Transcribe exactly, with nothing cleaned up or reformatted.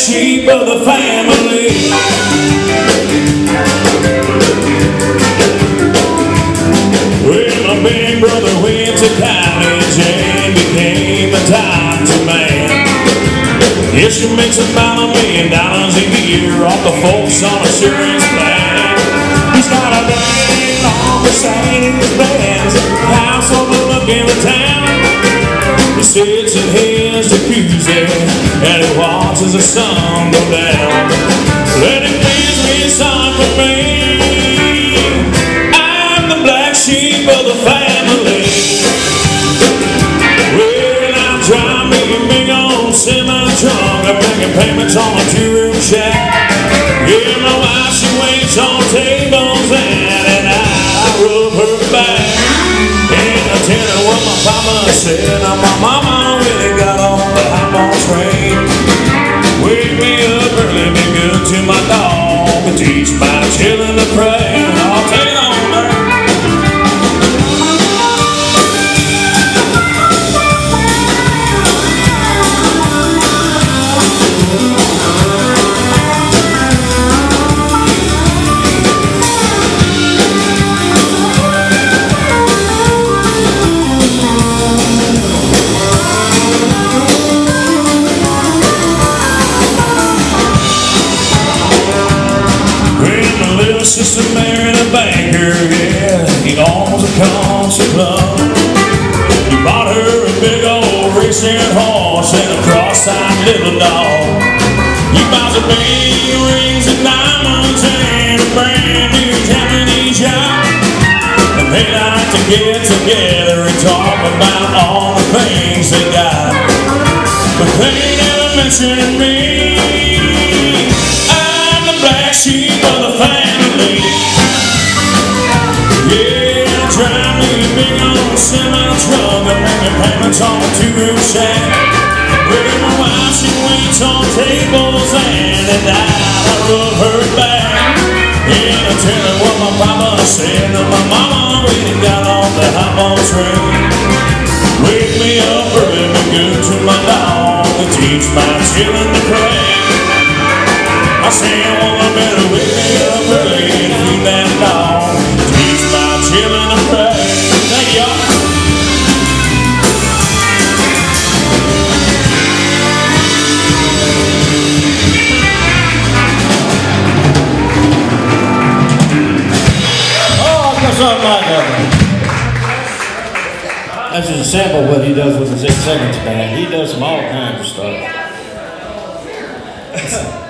sheep of the family. Well, my big brother went to college and became a doctor man. Yes, she makes about a million dollars a year off the folks on insurance plan. He's got a dang long Mercedes Benz house overlooking the town. He sits in his jacuzzi and he watches the sun go down. Let him please me a song for me. I'm the black sheep of the family. Well, I drive me a big old semi-truck. I'm making payments on a two-room shack. Yeah, my wife, she waits on tables and I rub her back. And I tell her what my papa said. Now my mama really got on the hot train. Wake me up early, be good to my dog, and teach my children to pray. I'll take it on there. Sister married a banker, yeah, he owns a country club. He bought her a big old racing horse and a cross-eyed little dog. He buys a big rings and diamonds and a brand new Japanese yacht. And they like to get together and talk about all the things they got, but they never mention me. I'm the black sheep of the family. Semi-truck, I'm making payments on a two-room shack. Where my wife, she waits on tables and at night I rub her back. And I tell her what my papa said. Now my mama really got off the hot train. Wake me up early, be good to my dog, and teach my children to pray. I say, well, I better wake me up early and feed that dog, teach my children to pray. Thank y'all. Something like that. That's just a sample of what he does with his eight seconds band. He does some all kinds of stuff.